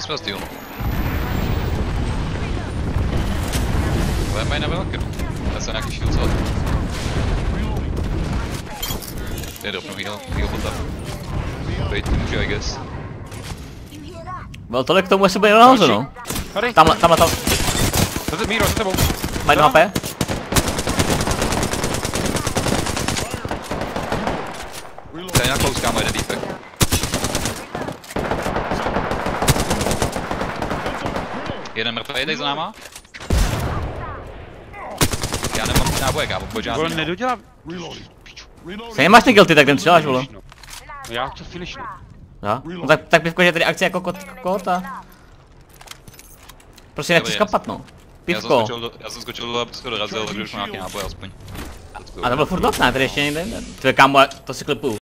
To jsme stýl. Ale mají na velkém. Já jsem nějaký shield celý. Je dropnu heal bota. Bejt může, I guess. Byl tolik k tomu, jestli bude nahoře, no. Tamhle. Míro, za tebou. Mají 2 HP. Tady na close, kámo, jeden defect. Jeden mrtvý, jedej za náma. Já nemám náboje, kámo, pojď žádný. Vole, nedodělám. Se nemáš ty guilty, tak jdem střeláš, vole. No já chci finishnout. Jo? No tak pivko, že je tady akce jako kota. Prostě nechci skapat, no. Pivko. Já jsem skočil dole, aby to dorazil, takže už mám nějaký náboj aspoň. A to byl furt okna, tady ještě někde. Tvoje kámo, to si klipuju.